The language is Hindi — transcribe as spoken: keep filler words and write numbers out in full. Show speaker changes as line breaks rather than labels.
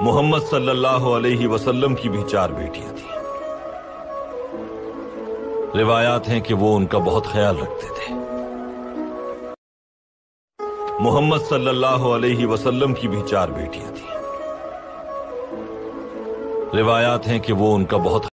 मोहम्मद सल्लल्लाहु अलैहि वसल्लम की भी चार बेटियां थीं। रिवायात हैं कि वो उनका बहुत ख्याल रखते थे। मोहम्मद सल्लल्लाहु अलैहि वसल्लम की भी चार बेटियां थीं। रिवायात हैं कि वो उनका बहुत